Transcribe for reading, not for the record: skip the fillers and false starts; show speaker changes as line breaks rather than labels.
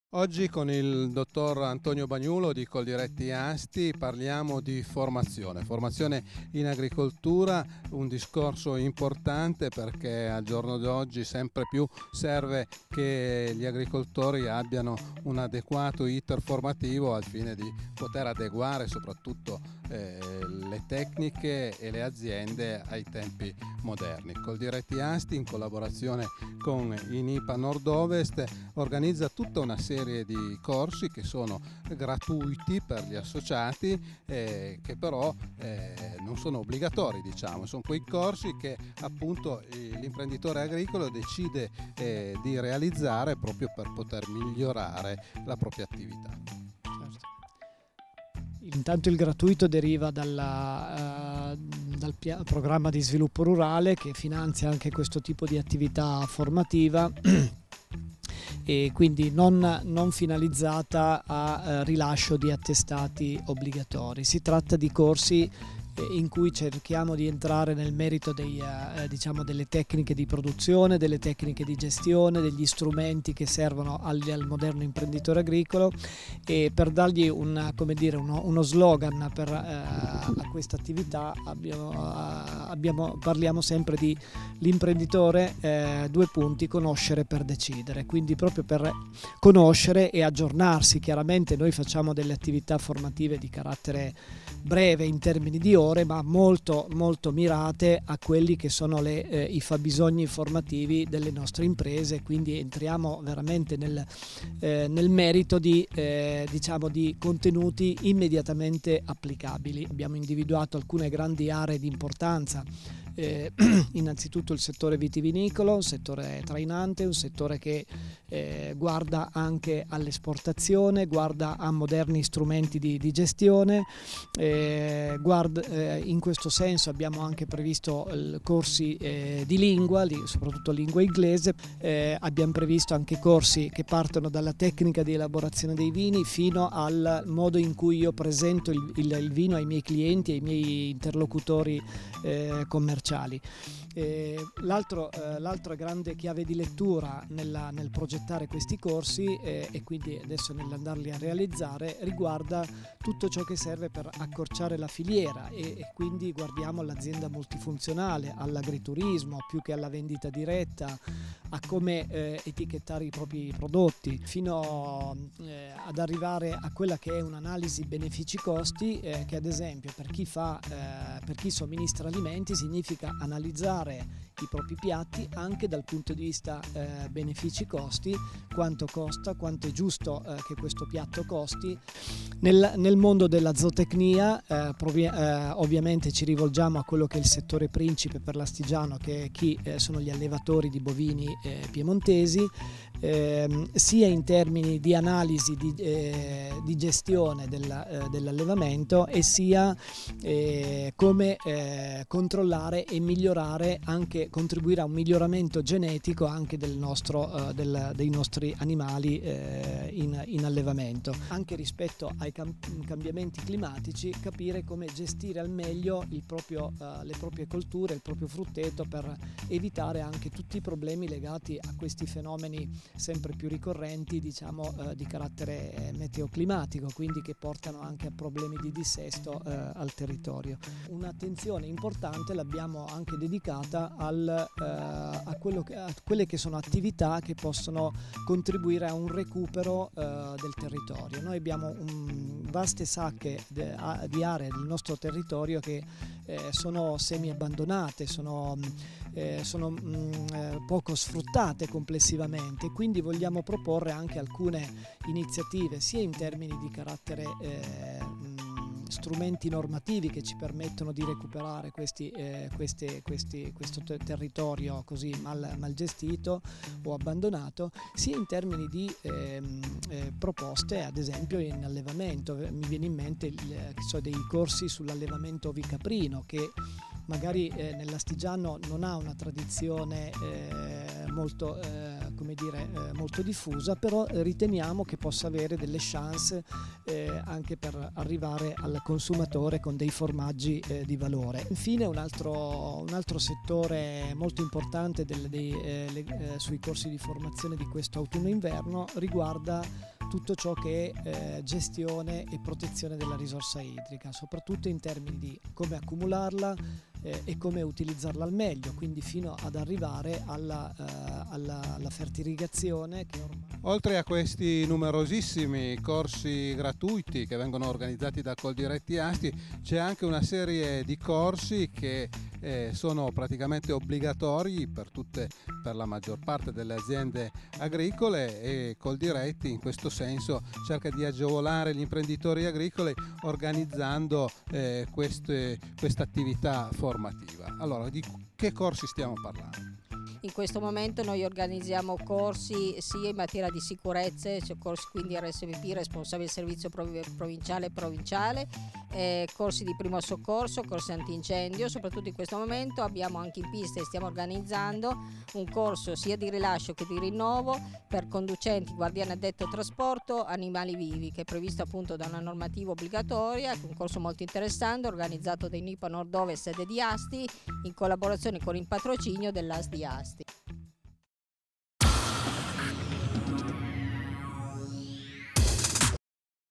Oggi con il dottor Antonio Bagnulo di Coldiretti Asti parliamo di formazione in agricoltura, un discorso importante perché al giorno d'oggi sempre più serve che gli agricoltori abbiano un adeguato iter formativo al fine di poter adeguare soprattutto le tecniche e le aziende ai tempi moderni. Coldiretti Asti, in collaborazione con INIPA Nord-Ovest, organizza tutta una serie di corsi che sono gratuiti per gli associati, che però non sono obbligatori, diciamo. Sono quei corsi che appunto l'imprenditore agricolo decide di realizzare proprio per poter migliorare la propria attività.
Certo. Intanto il gratuito deriva dal programma di sviluppo rurale che finanzia anche questo tipo di attività formativa e quindi non finalizzata a rilascio di attestati obbligatori. Si tratta di corsi in cui cerchiamo di entrare nel merito delle tecniche di produzione, delle tecniche di gestione, degli strumenti che servono al moderno imprenditore agricolo, e per dargli uno slogan a questa attività parliamo sempre di l'imprenditore, conoscere per decidere, quindi proprio per conoscere e aggiornarsi. Chiaramente noi facciamo delle attività formative di carattere breve in termini di ore, ma molto molto mirate a quelli che sono i fabbisogni formativi delle nostre imprese, quindi entriamo veramente nel merito di contenuti immediatamente applicabili. Abbiamo individuato alcune grandi aree di importanza. Innanzitutto il settore vitivinicolo, un settore trainante, un settore che guarda anche all'esportazione, guarda a moderni strumenti di gestione, in questo senso abbiamo anche previsto corsi di lingua, soprattutto lingua inglese. Abbiamo previsto anche corsi che partono dalla tecnica di elaborazione dei vini fino al modo in cui io presento il vino ai miei clienti, ai miei interlocutori commerciali. L'altra grande chiave di lettura nel progettare questi corsi e quindi adesso nell'andarli a realizzare riguarda tutto ciò che serve per accorciare la filiera e quindi guardiamo all'azienda multifunzionale, all'agriturismo più che alla vendita diretta, a come etichettare i propri prodotti, fino ad arrivare a quella che è un'analisi benefici-costi, che ad esempio per chi somministra alimenti significa analizzare i propri piatti anche dal punto di vista benefici-costi, quanto costa, quanto è giusto che questo piatto costi. Nel mondo della zootecnia ovviamente ci rivolgiamo a quello che è il settore principe per l'Astigiano, che sono gli allevatori di bovini piemontesi, sia in termini di analisi di gestione dell'allevamento e sia come controllare e migliorare, anche contribuire a un miglioramento genetico anche dei nostri animali in allevamento. Anche rispetto ai cambiamenti climatici, capire come gestire al meglio le proprie colture, il proprio frutteto, per evitare anche tutti i problemi legati a questi fenomeni sempre più ricorrenti, di carattere meteoclimatico, quindi che portano anche a problemi di dissesto al territorio. Un'attenzione importante l'abbiamo anche dedicata a quelle che sono attività che possono contribuire a un recupero del territorio. Noi abbiamo vaste sacche di aree del nostro territorio che sono semi abbandonate, sono poco sfruttate complessivamente, quindi vogliamo proporre anche alcune iniziative sia in termini di carattere strumenti normativi che ci permettono di recuperare questo territorio così mal gestito o abbandonato, sia in termini di proposte, ad esempio in allevamento. Mi viene in mente dei corsi sull'allevamento ovicaprino, che magari nell'Astigiano non ha una tradizione molto diffusa, però riteniamo che possa avere delle chance anche per arrivare al consumatore con dei formaggi di valore. Infine un altro settore molto importante sui corsi di formazione di questo autunno-inverno riguarda tutto ciò che è gestione e protezione della risorsa idrica, soprattutto in termini di come accumularla e come utilizzarla al meglio, quindi fino ad arrivare alla fertilizazione che ormai...
Oltre a questi numerosissimi corsi gratuiti che vengono organizzati da Coldiretti Asti, c'è anche una serie di corsi che sono praticamente obbligatori per la maggior parte delle aziende agricole, e Coldiretti in questo senso cerca di agevolare gli imprenditori agricoli organizzando questa attività formativa. Allora, di che corsi stiamo parlando?
In questo momento noi organizziamo corsi sia in materia di sicurezze, cioè corsi quindi RSVP, responsabile servizio provinciale e provinciale, corsi di primo soccorso, corsi antincendio. Soprattutto in questo momento abbiamo anche in pista e stiamo organizzando un corso sia di rilascio che di rinnovo per conducenti, guardiani addetto al trasporto, animali vivi, che è previsto appunto da una normativa obbligatoria, un corso molto interessante organizzato dai NIPA Nord-Ovest sede di Asti in collaborazione con il patrocinio dell'AS di Asti.